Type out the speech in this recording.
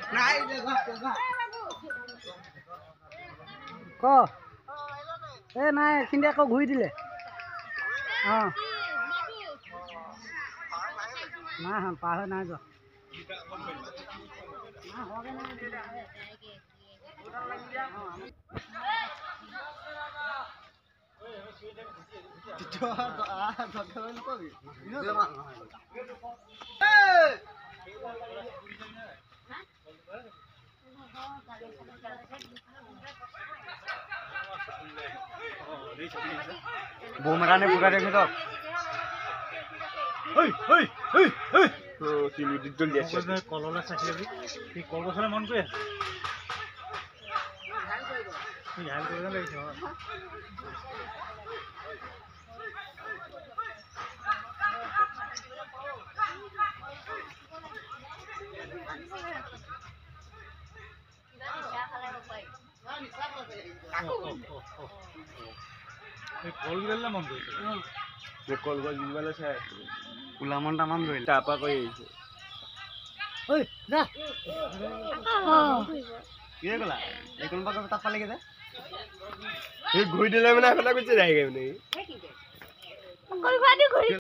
ক এ নাই এইখিনি আকৌ ঘূৰি দিলে অঁ নাই পাৰ হৈ নাই যোৱা Bumerane buka deh gitu. Hei. Oh, sini didol ya. Kalau lah sakit lagi. Di kalau sana mana tuh ya? Ini hal tu kan lagi. Call gila mana tuh? Call gua gimana sih? Ulaman tamam ধৰিলে Tapa kau ini. ঐ যা কি কলা এই কোন পাকে তাপ পালে গেছে এই ঘুই দিলে মানে এখন কিছু যায়গে মানে